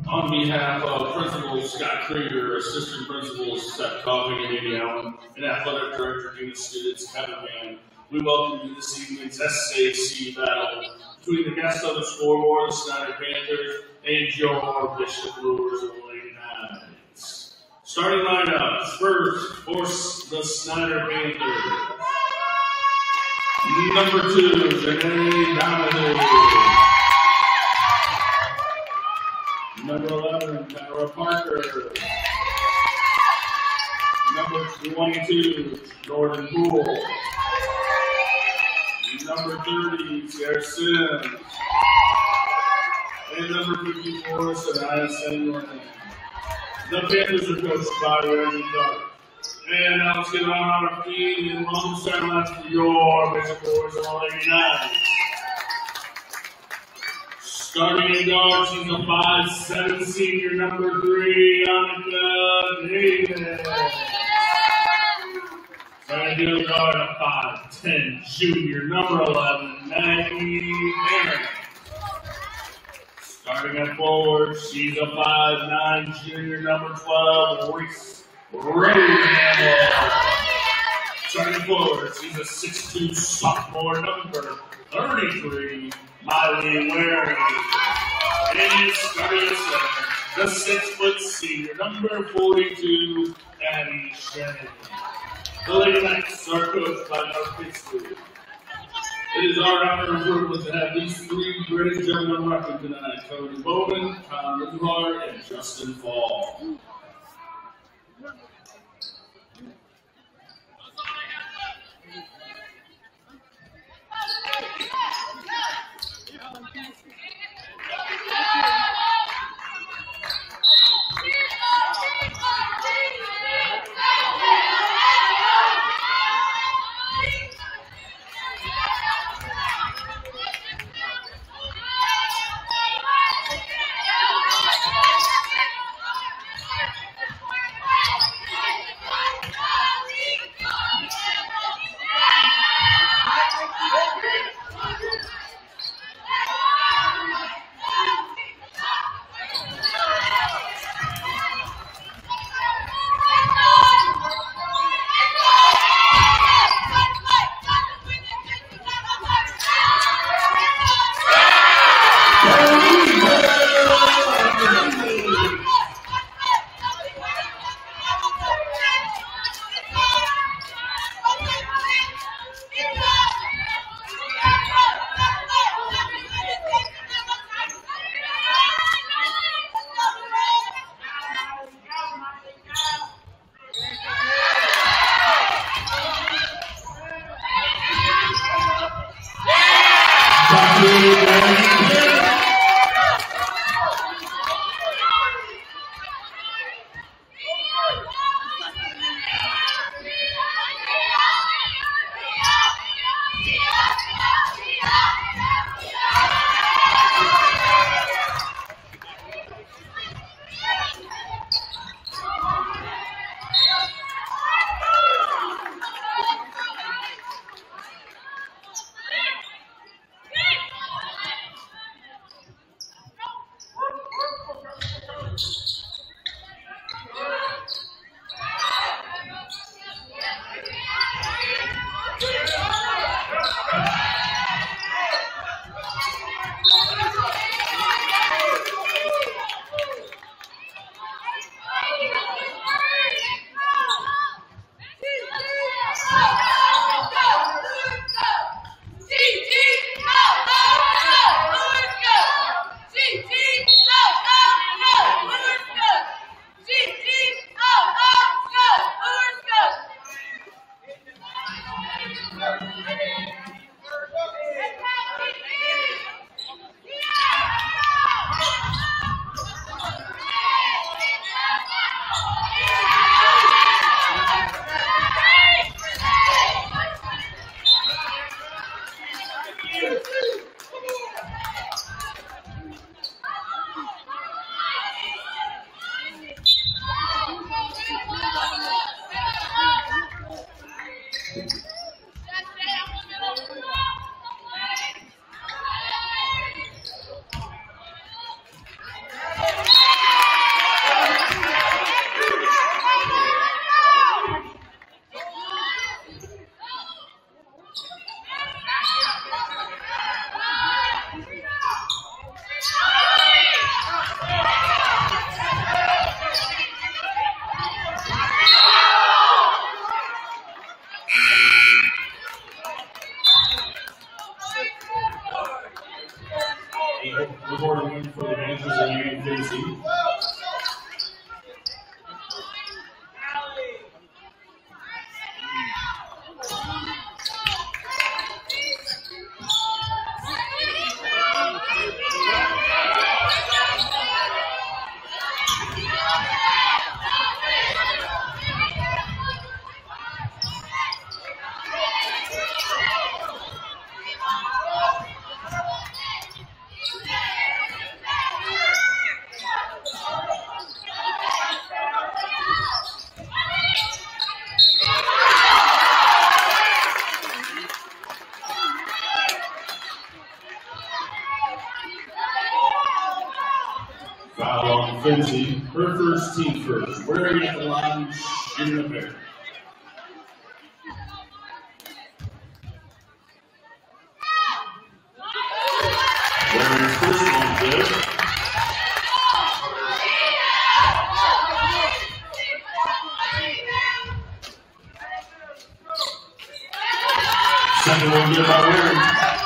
On behalf of Principal Scott Krieger, Assistant Principal Seth Coffey and Amy Allen, and Athletic Director Gina Students Kevin Mann, we welcome you to this evening's SAC battle between the guests on the scoreboard, the Snider Panthers, and GirlsBishop Luers of the Lady Knights. Starting lineups, first for the Snider Panthers. Number 2, Janae Donahue. Number 11, Kyra Parker. Number 22, Jordan Poole. Number 30, Sarah Sims. And number 54, Sanaya Sandlin. The Panthers are coached by Reggie Clark. And now let's get on our feet and long sidelines for your Bishop Boys of the Lady Knights. Starting in guard, she's a 5'7" senior, number 3, Annika Davis. Starting in guard, a 5'10" junior, number 11, Maggie Aaron. Starting at forward, she's a 5'9" junior, number 12, Reese Rosenhammer. Starting forward, she's a 6'2" sophomore, number 33, Miley Waring. And starting at center, the 6' senior, number 42, Addie Shannon. The Lady Knights are coached by Mark Pittsburgh. It is our honor and privilege to have these 3 great gentlemen repping tonight: Cody Bowman, Tom Rinhart, and Justin Fall. Reporting in for the Panthers and Union Varsity. Foul on Finzi, her first, team first. Wearing at the line, in the pair. Wearing first one good. Second one good by Wearing.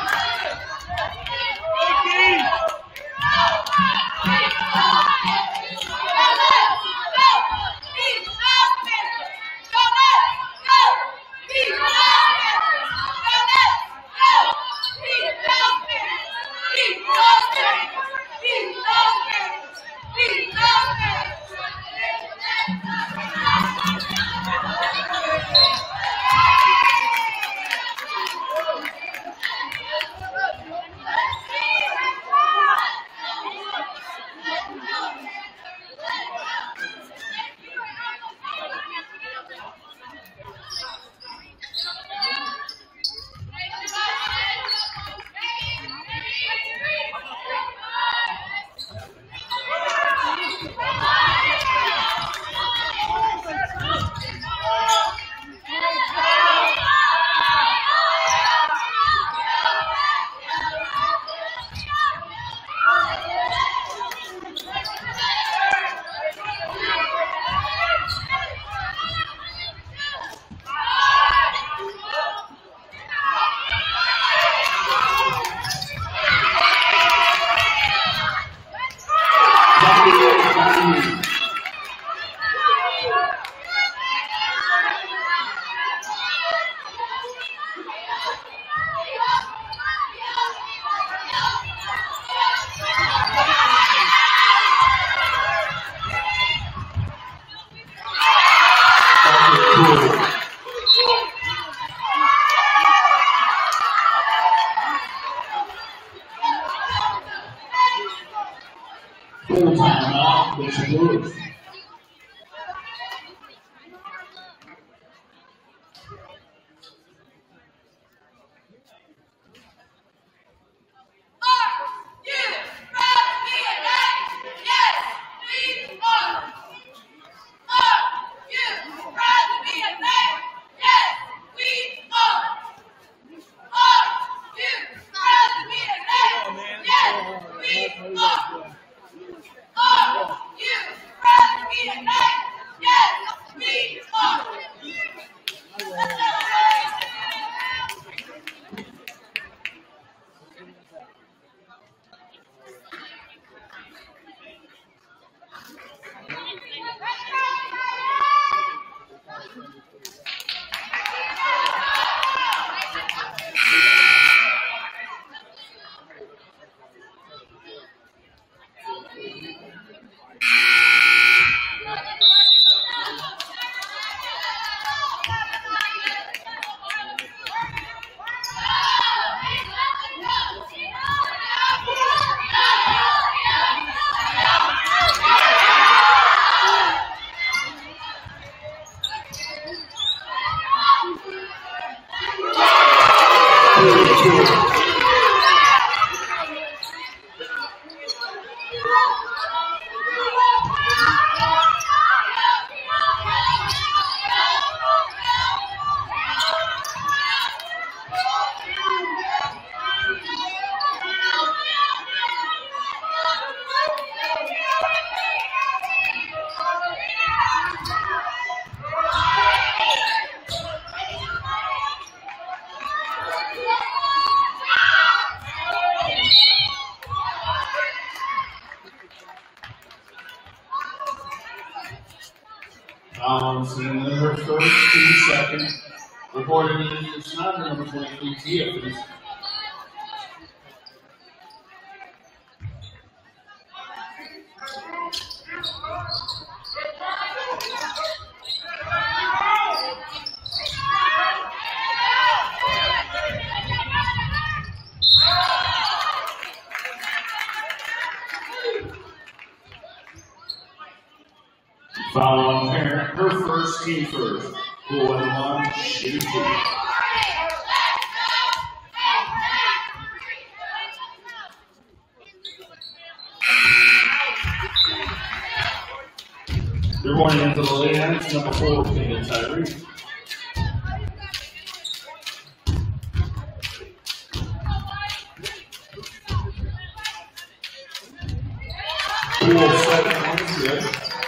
Full timeout, the Luers. Bouncing number 13 second. Reporting in Snider, number 23, Tia, please. Foul on parent, her first, team first. Goal and one, shoot two. They're going into the late end, number 4, Peyton Tyree. Cool, 7 points, good.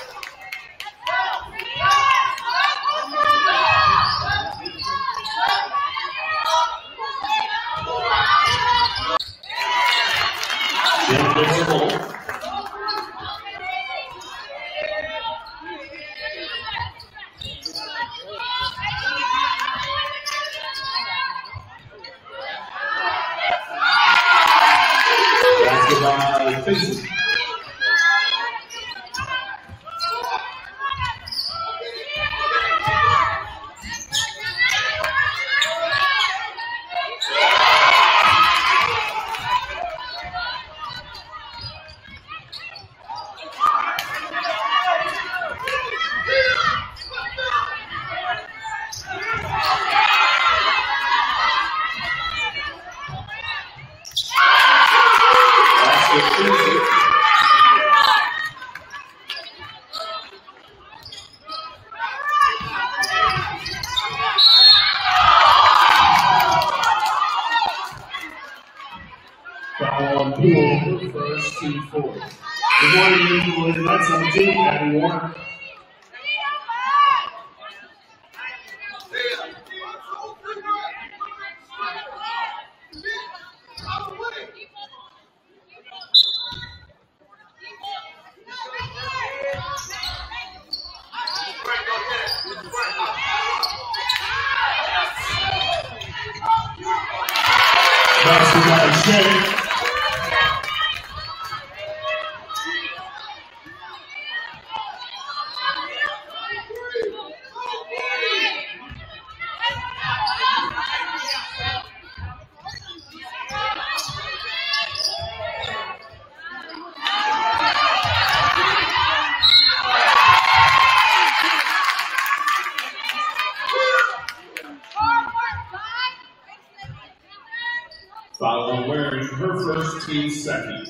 Following wearing her first, team second.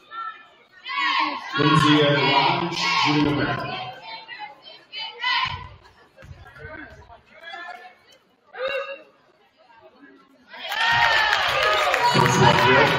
Lindsay at the line, shooting a back. First one good.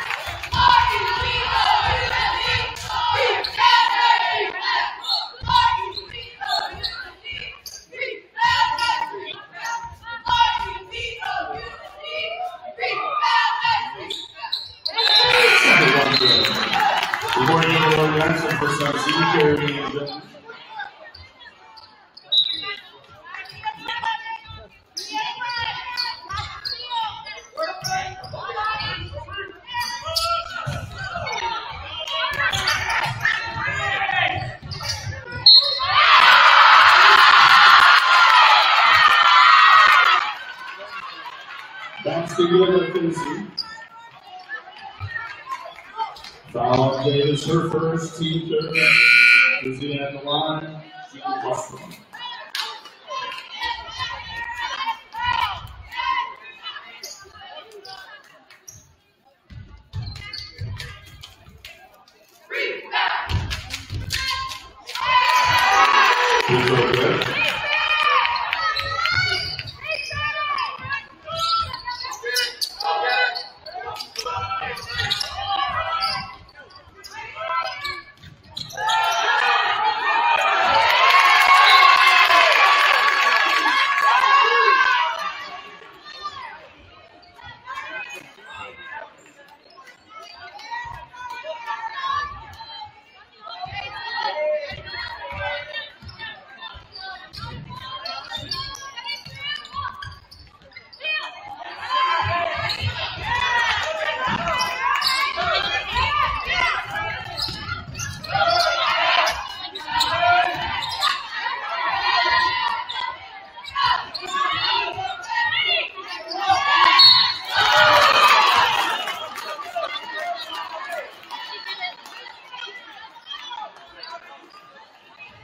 Foul Davis, her first, team third. Lindsay at the line, shooting plus one.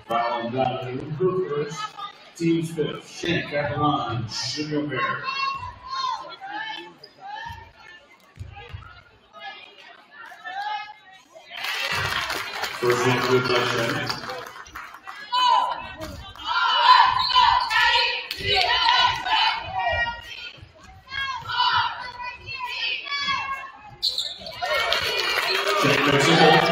Following down, Luers, team's fifth. Shank at the line, shooting a pair. First one good by Shank. Shank makes it home.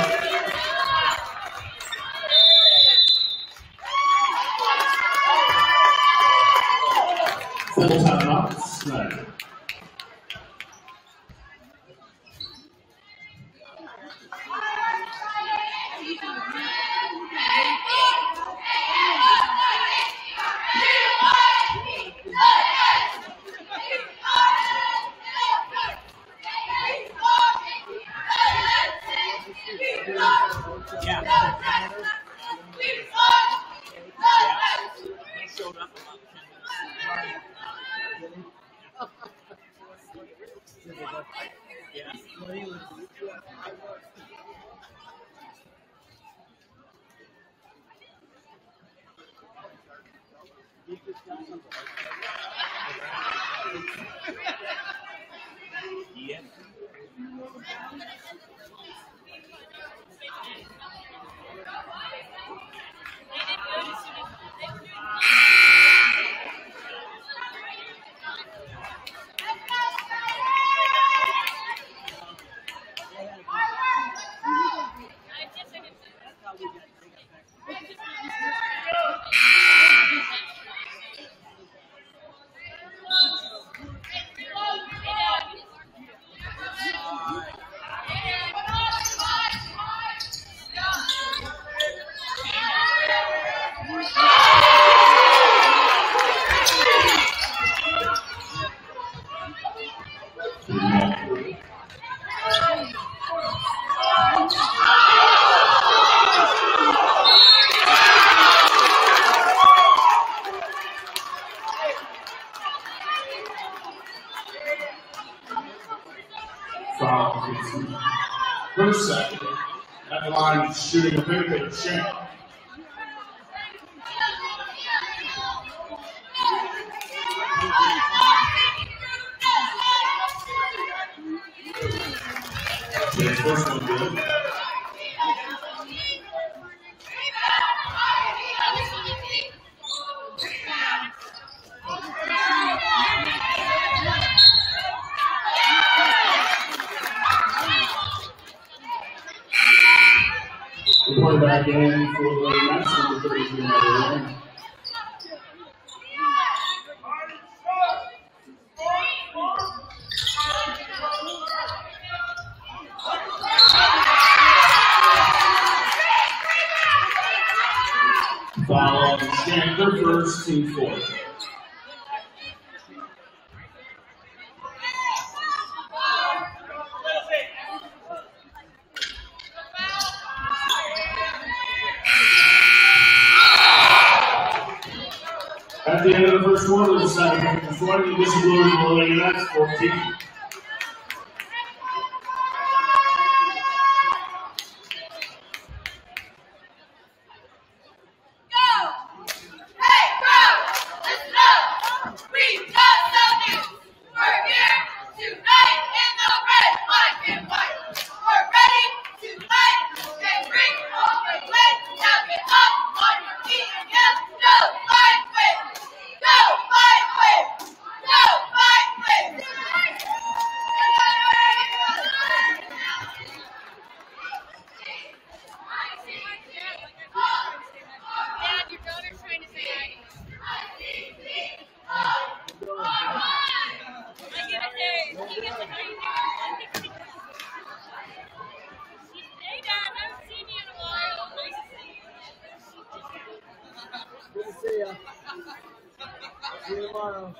Full timeout, Snider. First second, at the line, shooting a big hit of Shank. Okay, first one good. We're back in for the next number 33, number 1. Following Shank, their first, team 4. At the end of the first quarter, the second is 20, this is Luers will lay next 14. See you tomorrow.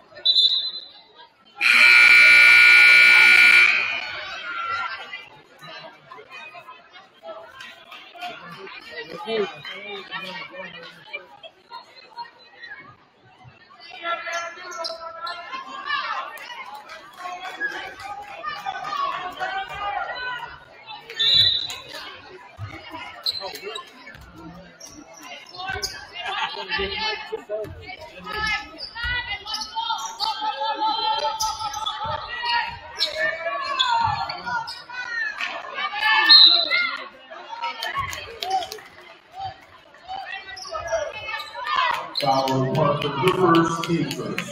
Foul on Parker Luers, team first.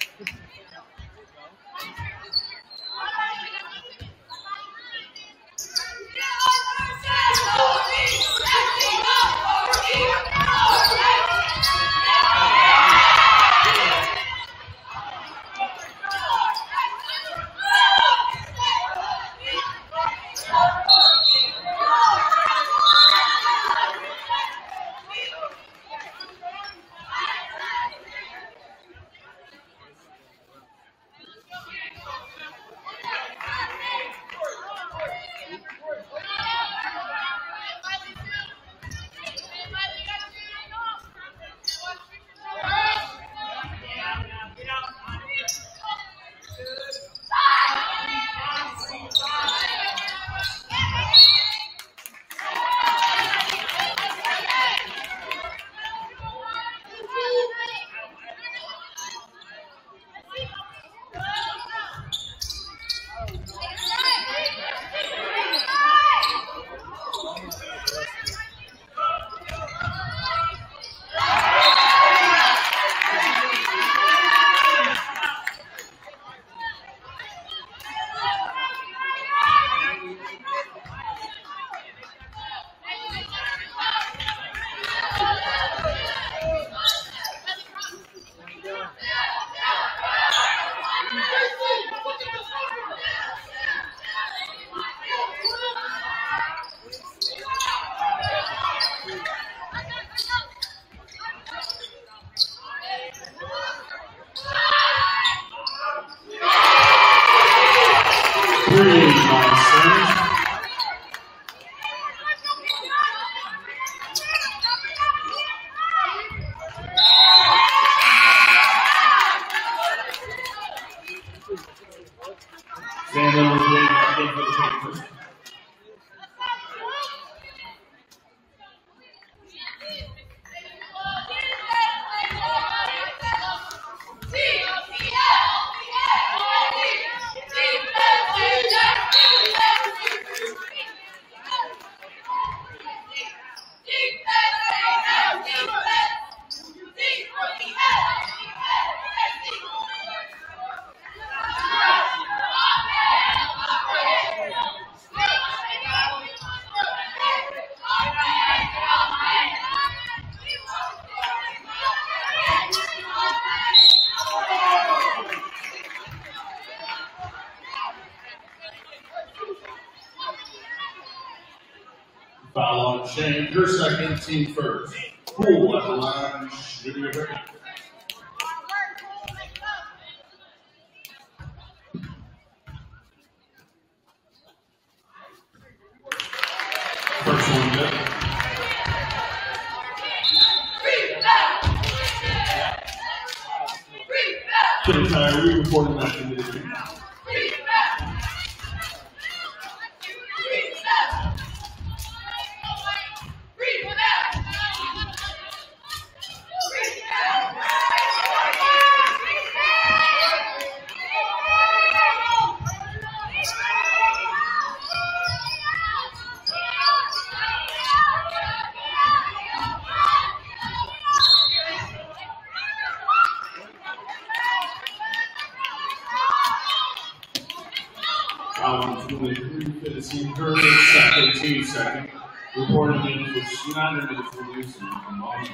Foul on Shane, your second, team first. Pool at the line, shooting a break. First one good. Tim Tyree reporting that condition. Finishing her second, team second. Reporting in for Snider to produce and Boston.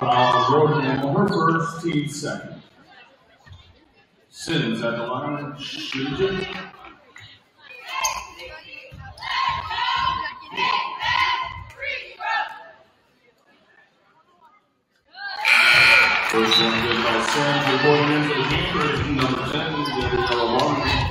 Road her first, team second. Sims at the line, shooting. First one good by Sims, reporting in for the game, number 10, Gabriella Warren.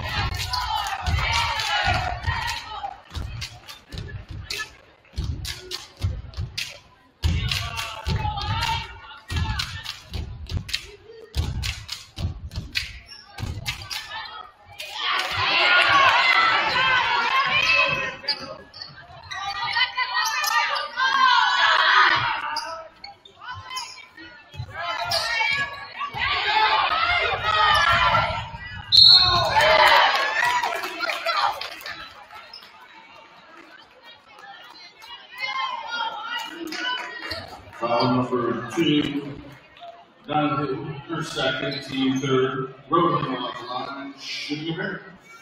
Number 2, Dunn her second, team third, Road on the line, shooting her.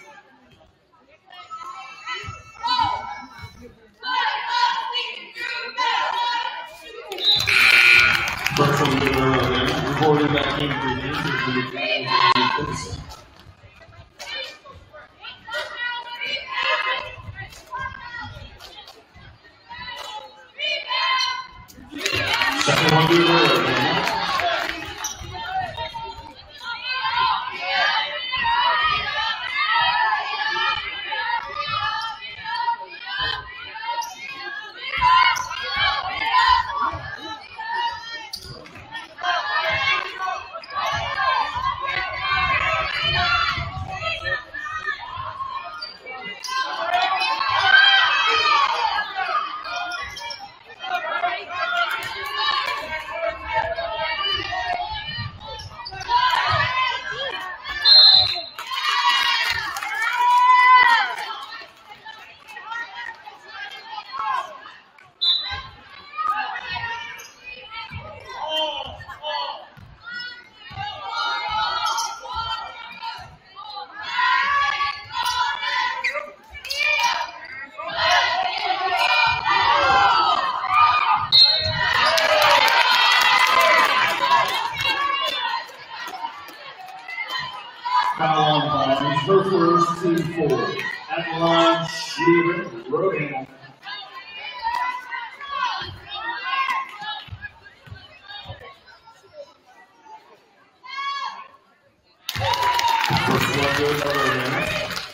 First one good early, reporting that game for the injury. Second one good early. Her first, team 4. At the line, shooting, Rodan. First one goes by Rodan.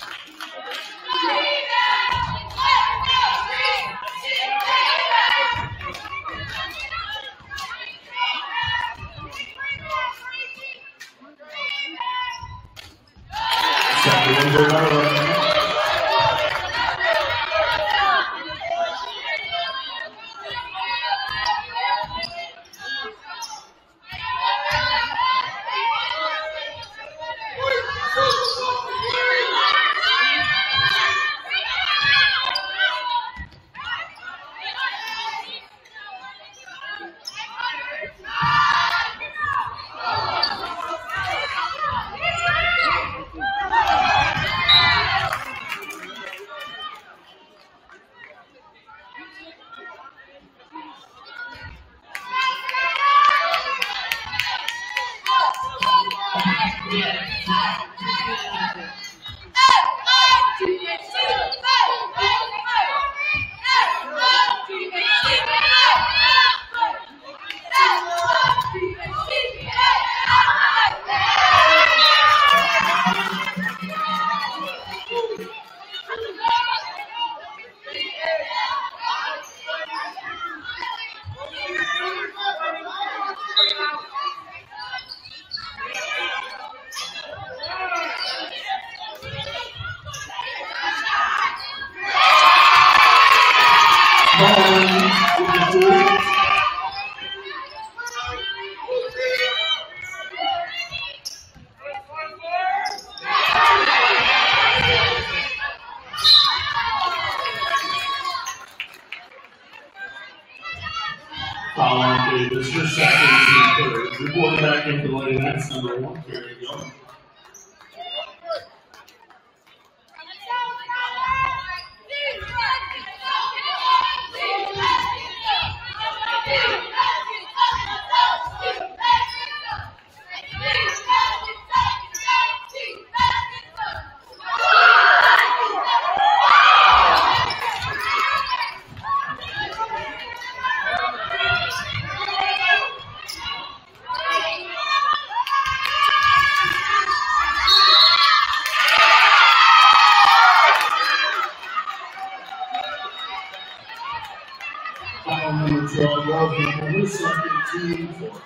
Davis, your second, team third. Reporting back into the lane, that's number 1. Here you go. second team four.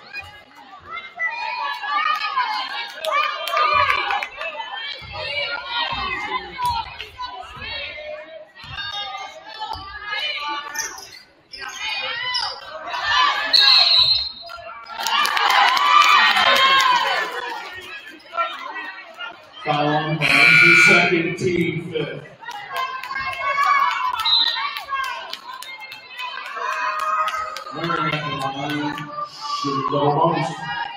Foul on the second team fifth. Running at the line, should go bonus.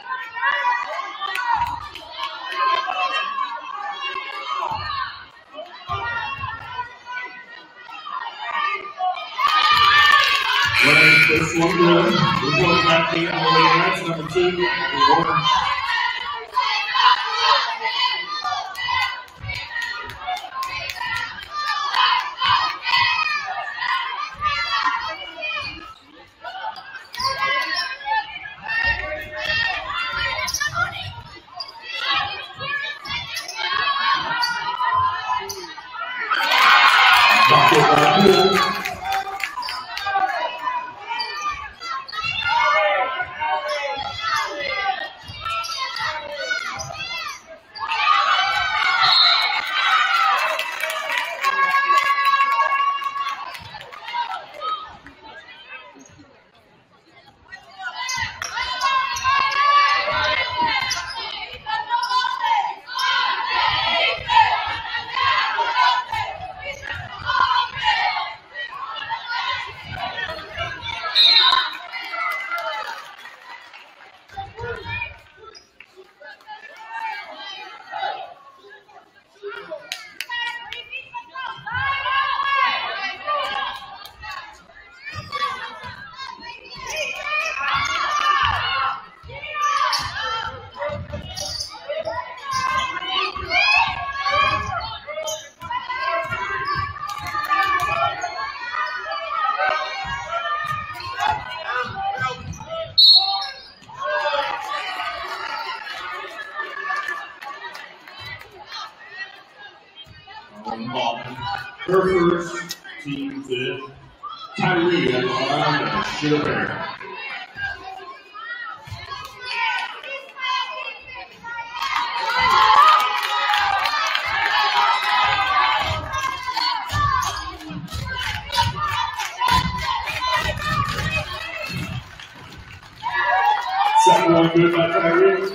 Running this one good. Report back to the number 2, Warren. Her first team fifth, Tyree at the line, Sugar. Second one good by Tyree.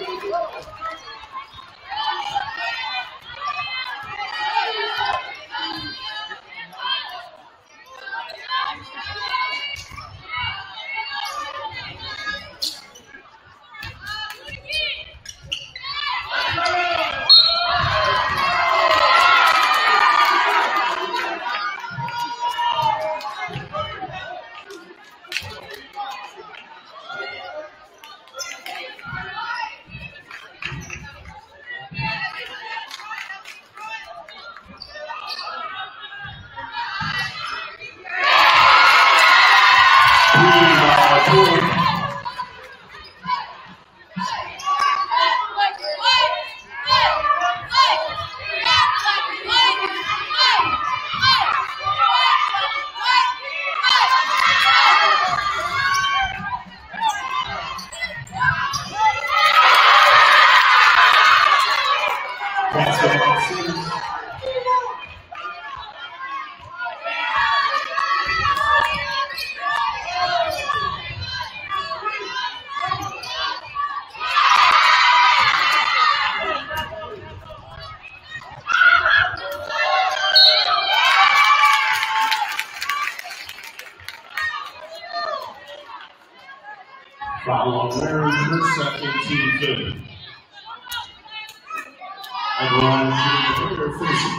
Foul on Luers, her second team fifth. At the line, Snider finishing.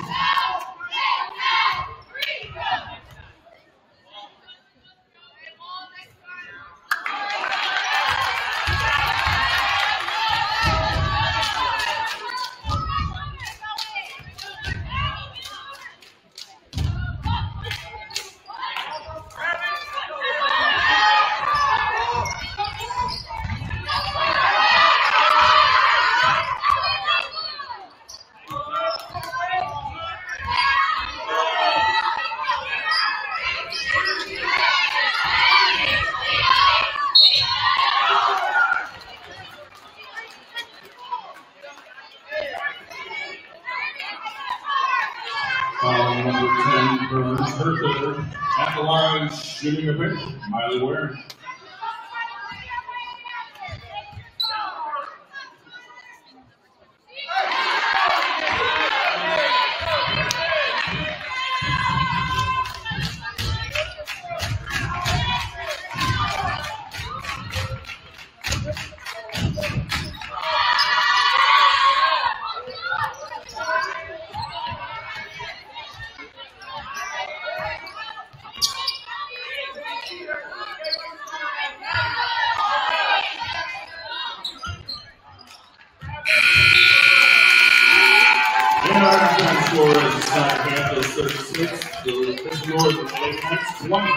Number 10 Burns, her third. At the line, shooting a pick, Luers. Luers, Snider 36, the Luers with 8 points, 20.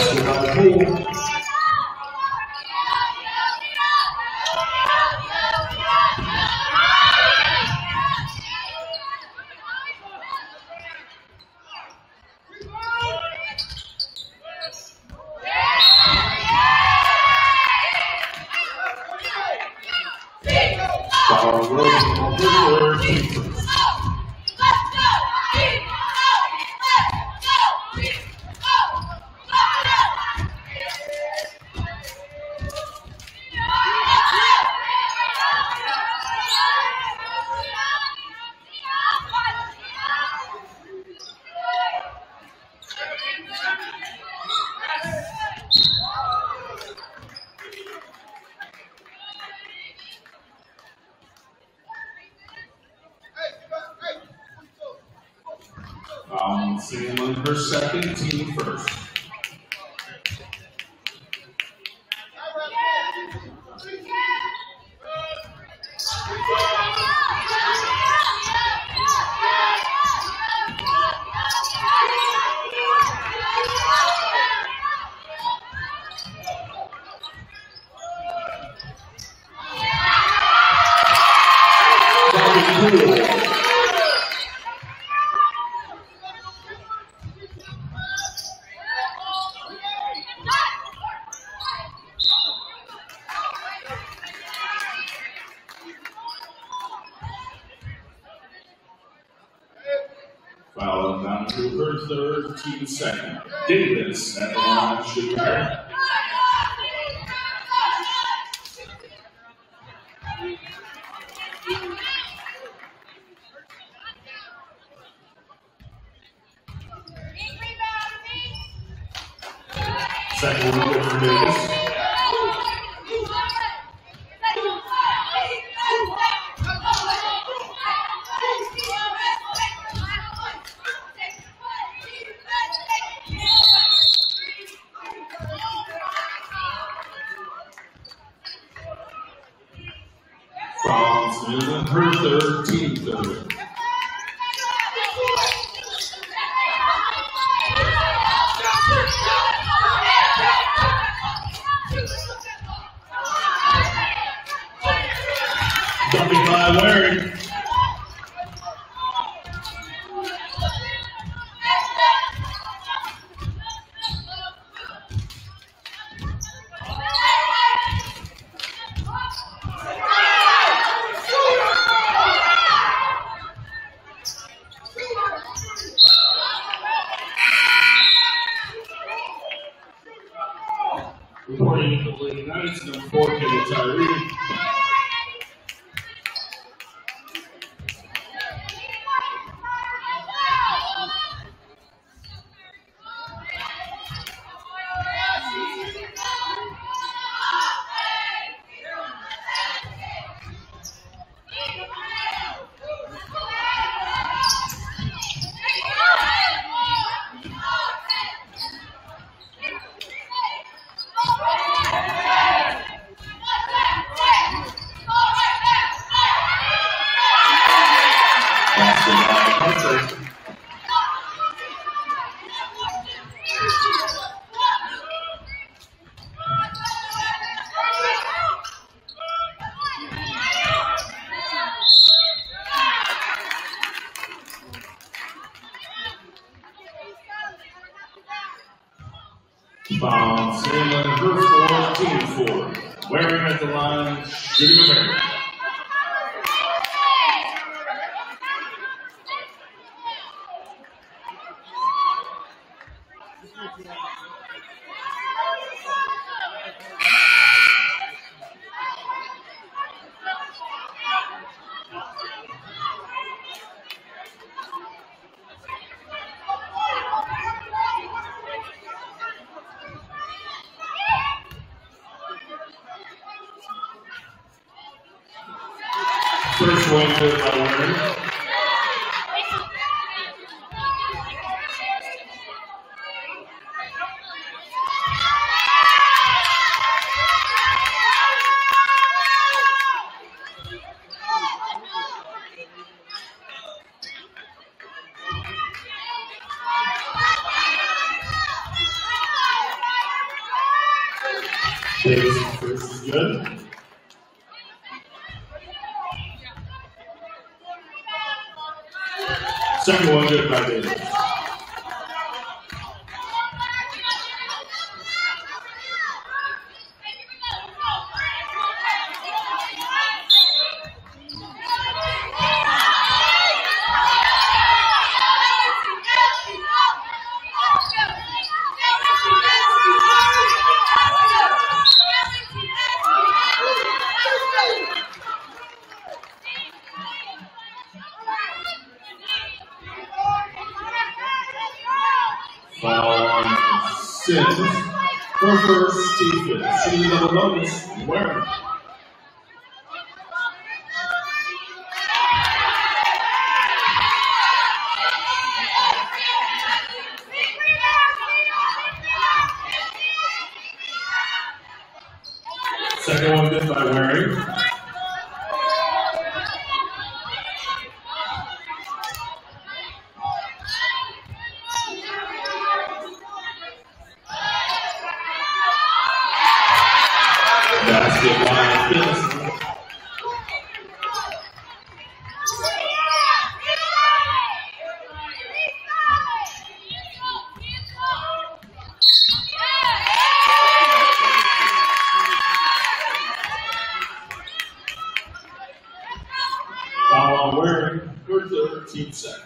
Basketball pool. Salem her second, team first. Foul down to her third, team second. Davis at the line should carry. Second one good for Davis. Her third, team third. Jumping by Waring. Reporting the Lady United, number 4, Kevin Tyree. Foul, Salem, her 4, team 4. Waring at the line, shooting a barrel. First one good by Waring. Davis first is good. Second one good by Davis. Sims for first defense. Shooting double bonus. Where? Second one good by Waring. Basket by Phillips. Foul on Waring for third, team second.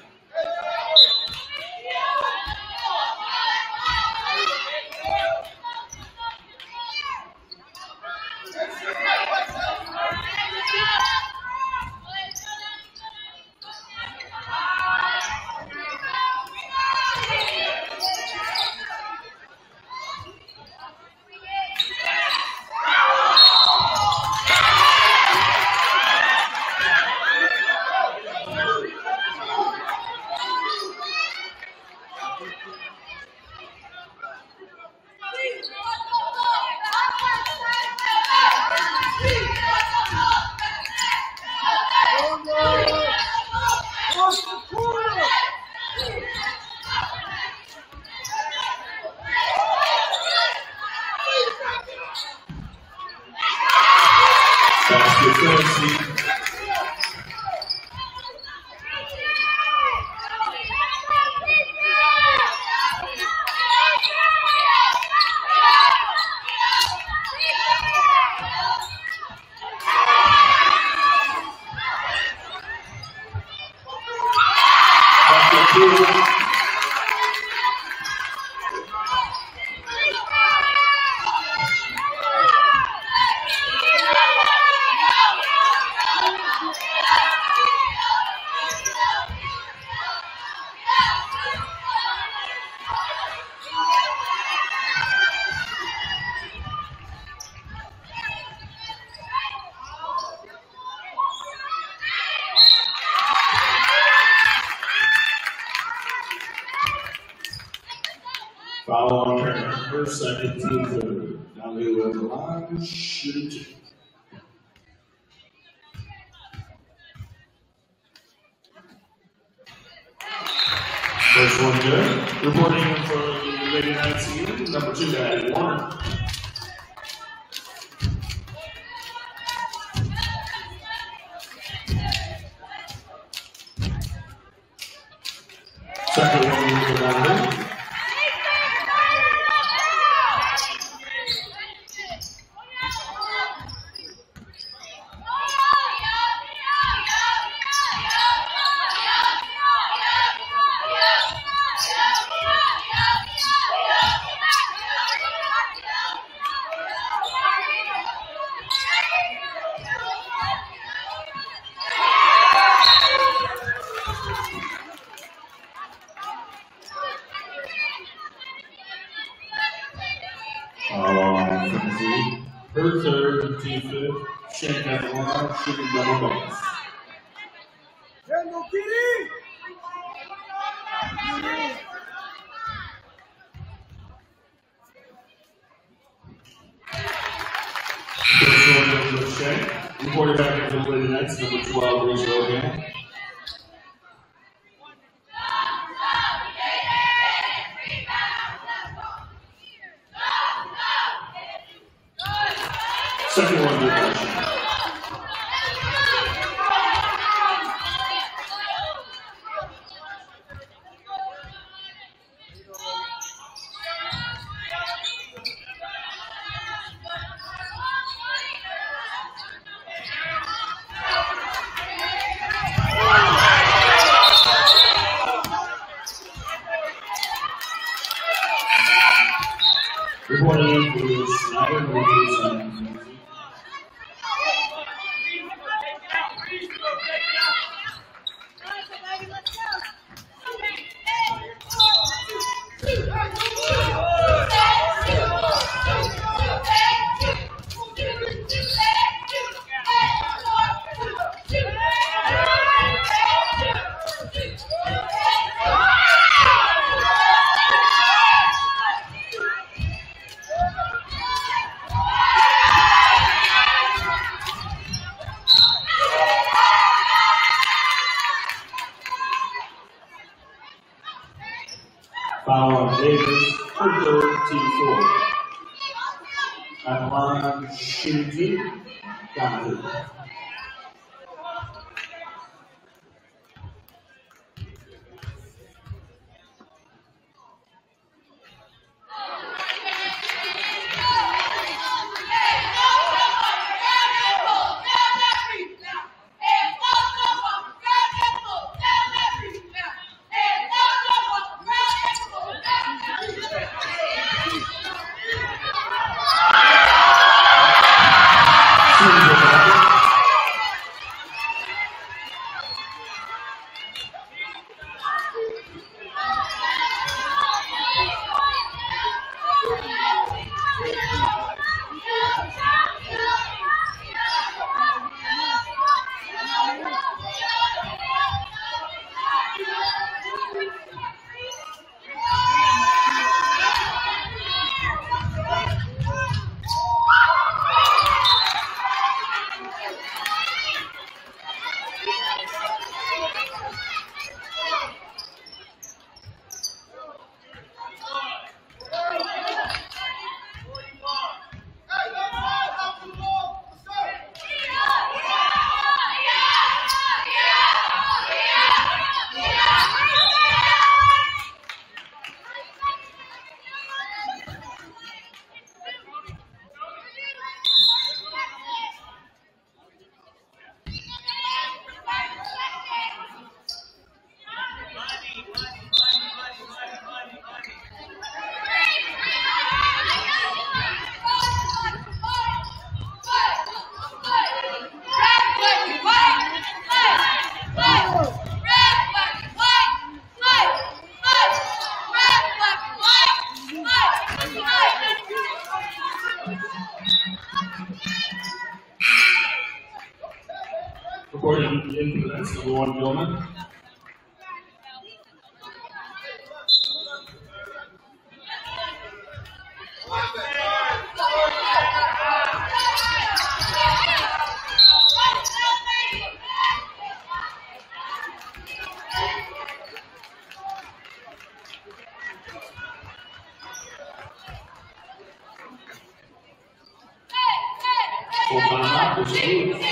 Foul on Turner, first, second, team third. Now we will have the line, shooting. First one good. Reporting for the Lady Knights team, number 2, Addie Warner. Second one good by Lady. Her third, team fifth, Shane at the line, shooting double bonus. First one goes with Shane. Reported back into the Lady Knights, number 12, Rachel again. Second one, deflection. Reporting in for Snider, Luers, foul on Davis for third, T4. At the line, shooting team, down 2. Reporting in for the next number 1, Gilman. Full timeout, this is Luers.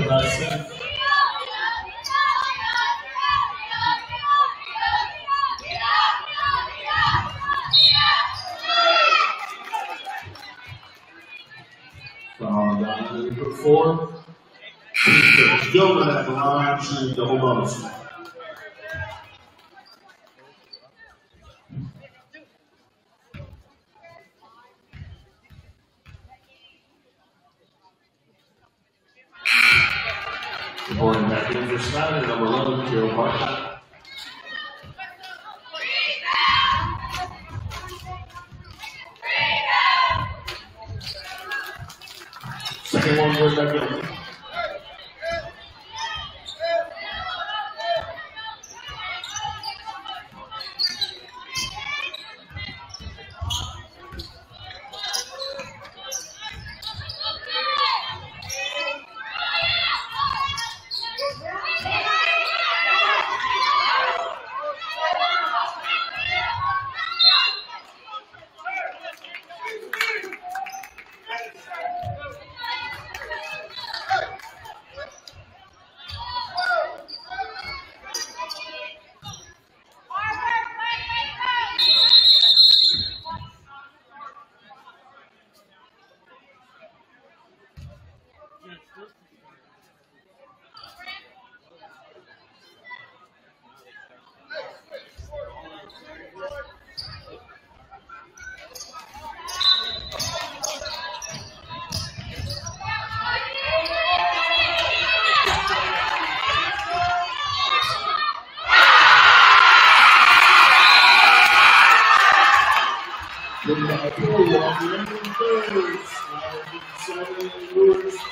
Good night, Sam. Down to number 4. Gilman at the line, shooting double bonus. Reporting back in for Snider, number 11, Carol Parker. Second one goes back in. Luers.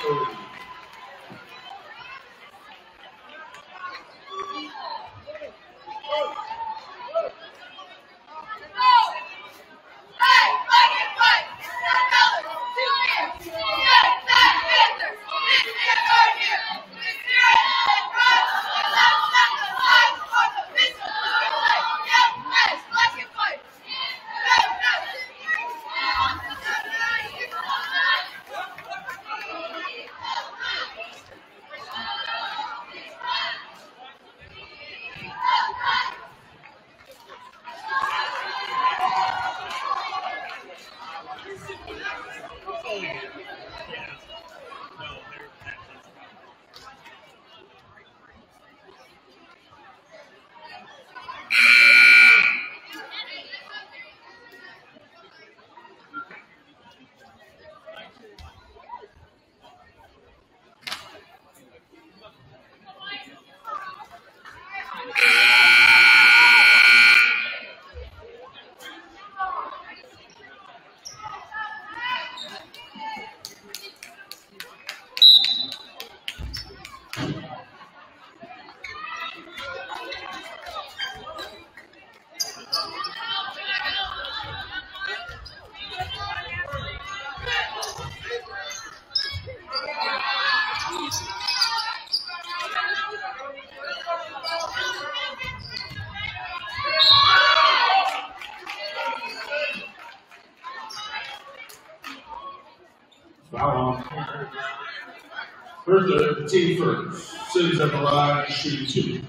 First, the team first. City's at the line, shooting 2.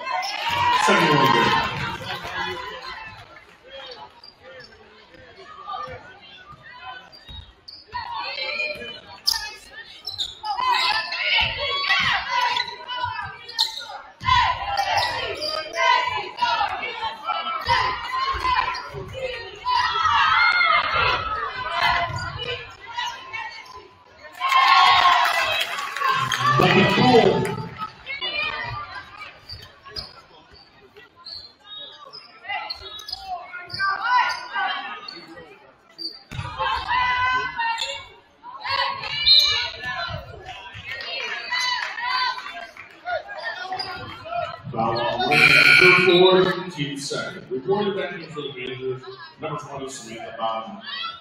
Second one good. 4th, team second. Reporting back in for the managers, number 20, Samantha Bowden.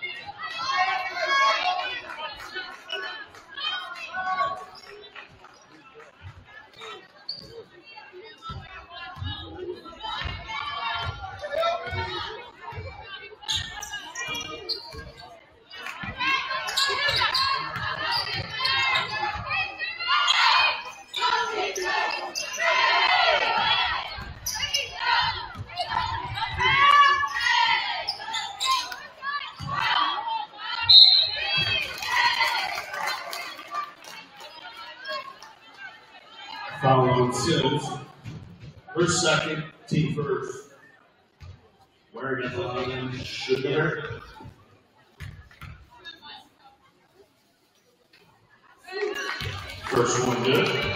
Foul on Sims. Her second, team first. Wearing it on Sugar. First one good.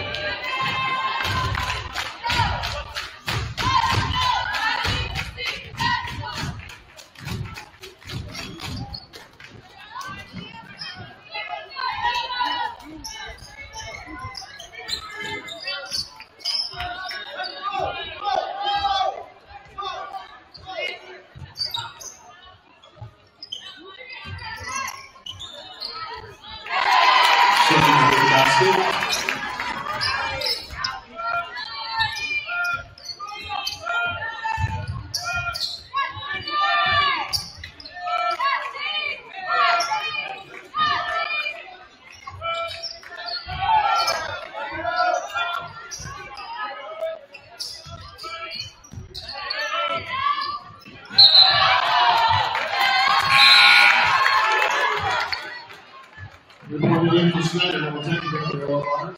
Reported in for Snider, number 10, Victor Barnes.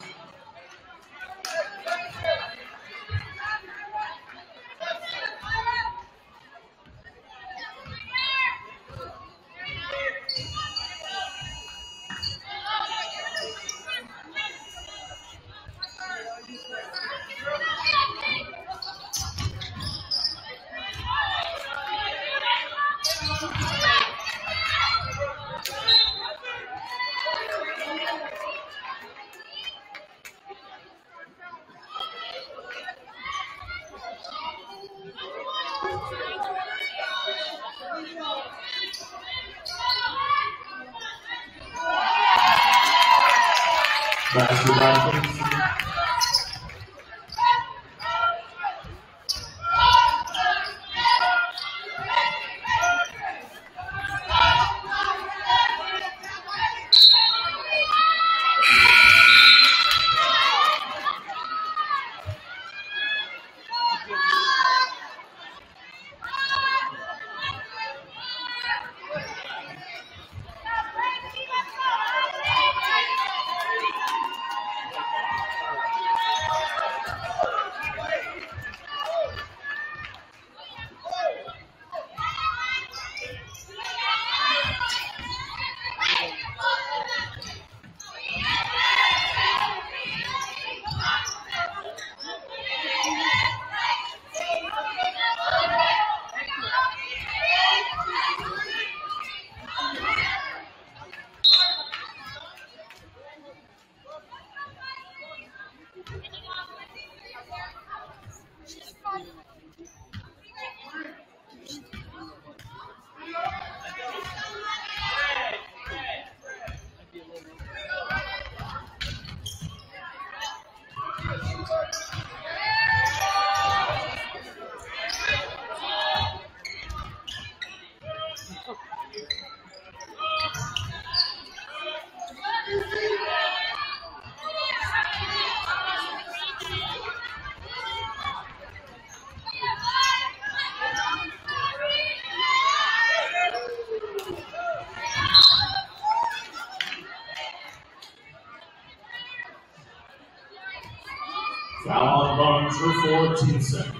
Foul on Barnes for 14 seconds.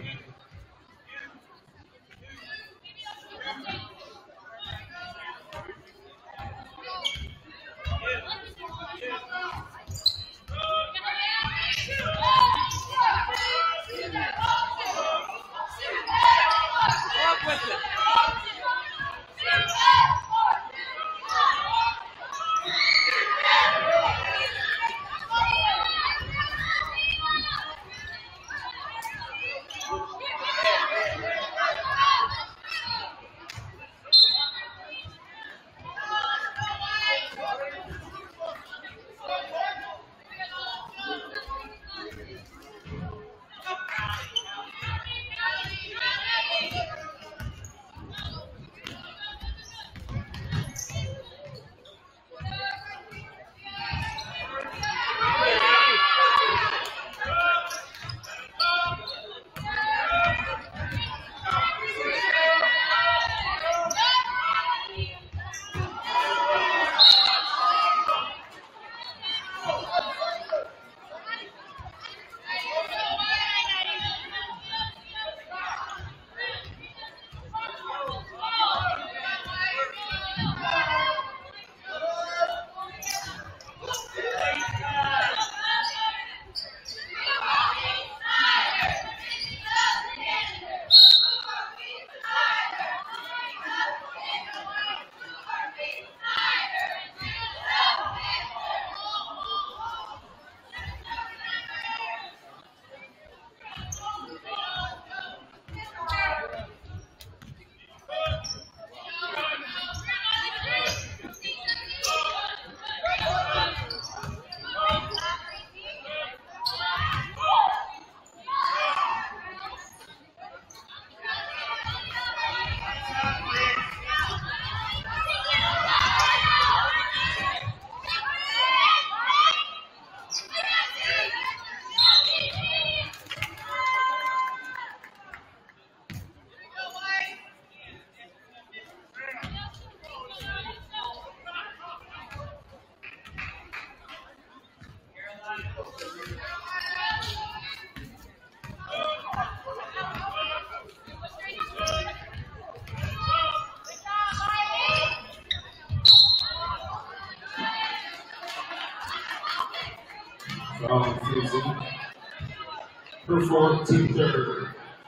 From Fizzy. Her 14th third.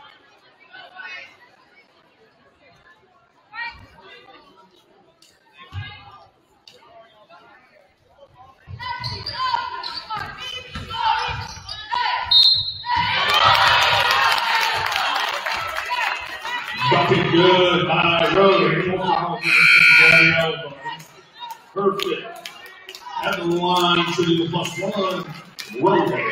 Bucket good, high road. Perfect. At the line, shooting the +1. Rotate.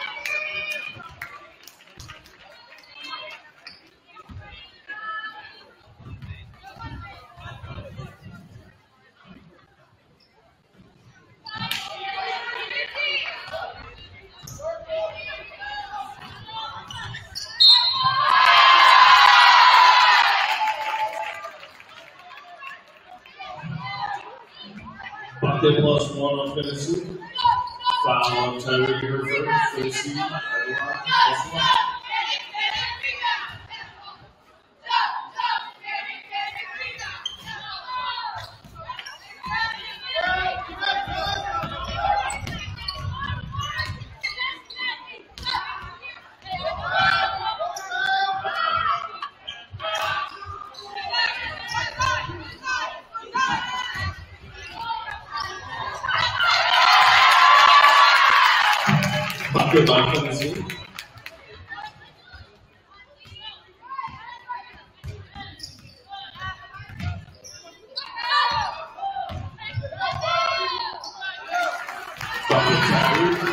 Bucket +1 on Tennessee. Foul on Tyler here first. Tennessee. +1. Bucket by Tennessee. Bucket Tyler.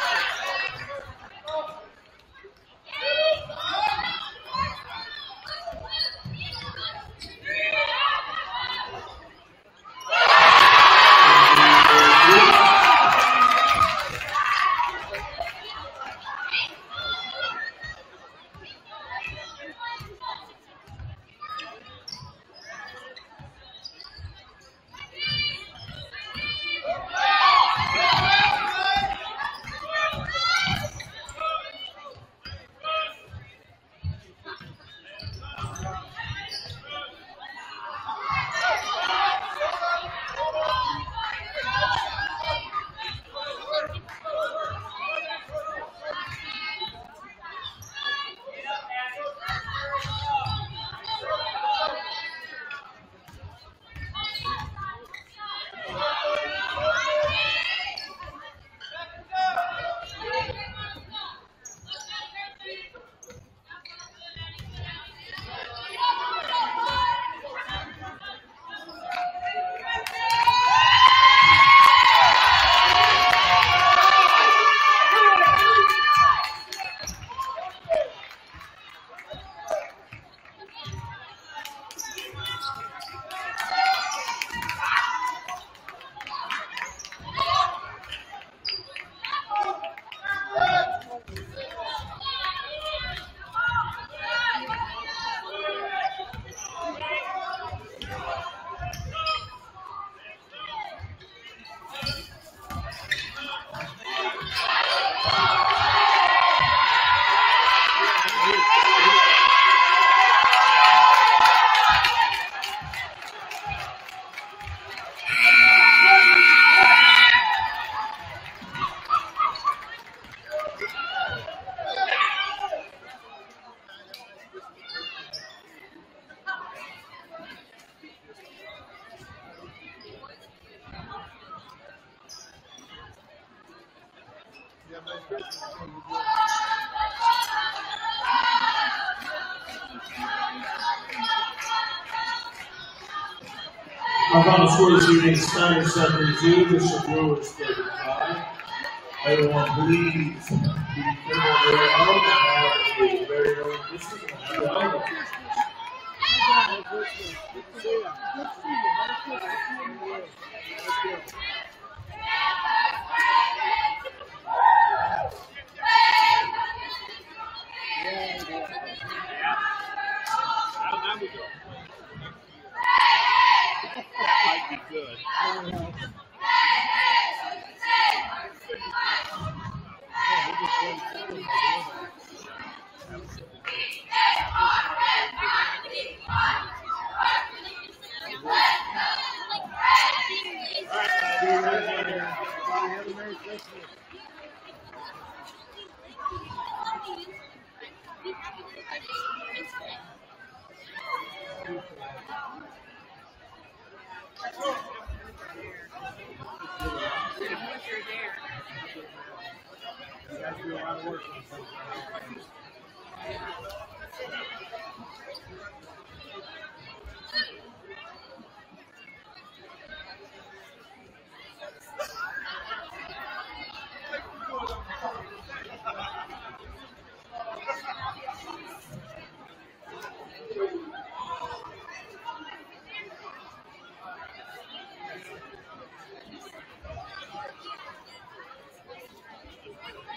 Our final score this evening is Snider 72, Bishop Luers 35. Everyone, please be careful there. Have a very early Christmas.